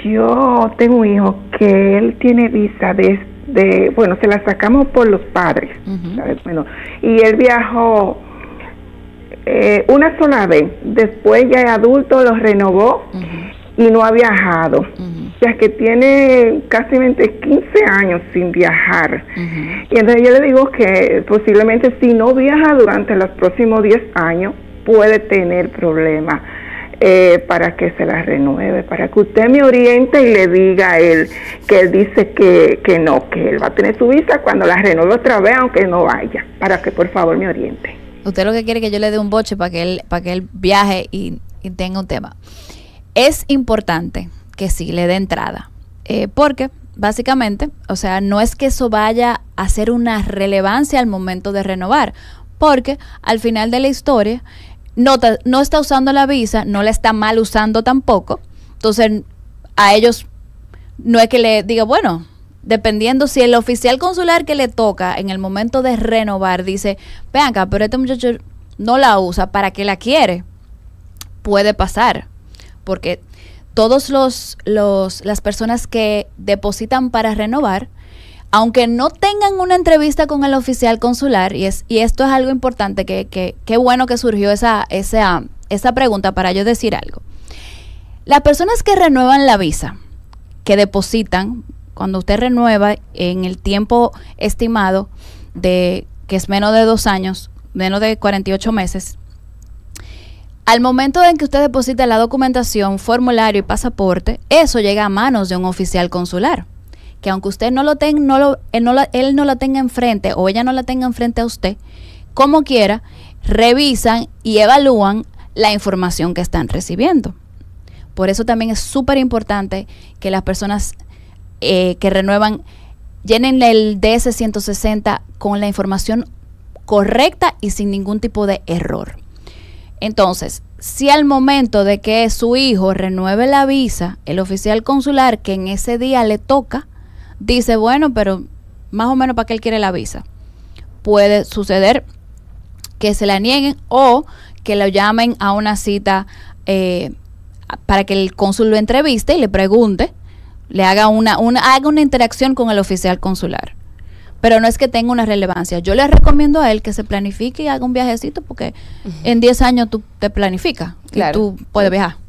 Yo tengo un hijo que él tiene visa bueno, se la sacamos por los padres, ¿sabes? Bueno, y él viajó una sola vez, después ya es adulto, lo renovó y no ha viajado. O sea que tiene casi 15 años sin viajar. Y entonces yo le digo que posiblemente si no viaja durante los próximos 10 años, puede tener problemas. Para que se la renueve, para que usted me oriente y le diga a él que él dice que no, que él va a tener su visa cuando la renueve otra vez, aunque no vaya, para que por favor me oriente. Usted lo que quiere es que yo le dé un boche para que él viaje y tenga un tema. Es importante que sí le dé entrada, porque básicamente, o sea, no es que eso vaya a hacer una relevancia al momento de renovar, porque al final de la historia no está usando la visa, no la está mal usando tampoco. Entonces, a ellos no es que le diga, bueno, dependiendo si el oficial consular que le toca en el momento de renovar dice, vean acá, pero este muchacho no la usa, ¿para qué la quiere? Puede pasar, porque todos las personas que depositan para renovar, aunque no tengan una entrevista con el oficial consular, y esto es algo importante, que bueno que surgió esa pregunta para yo decir algo. Las personas que renuevan la visa, que depositan, cuando usted renueva en el tiempo estimado, que es menos de 2 años, menos de 48 meses, al momento en que usted deposita la documentación, formulario y pasaporte, eso llega a manos de un oficial consular. Que aunque usted él no la tenga enfrente o ella no la tenga enfrente a usted, como quiera, revisan y evalúan la información que están recibiendo. Por eso también es súper importante que las personas que renuevan llenen el DS-160 con la información correcta y sin ningún tipo de error. Entonces, si al momento de que su hijo renueve la visa, el oficial consular que en ese día le toca, dice, bueno, pero más o menos para qué él quiere la visa, puede suceder que se la nieguen o que lo llamen a una cita para que el cónsul lo entreviste y le pregunte, le haga haga una interacción con el oficial consular. Pero no es que tenga una relevancia. Yo le recomiendo a él que se planifique y haga un viajecito, porque en 10 años tú te planificas, claro, y tú puedes viajar.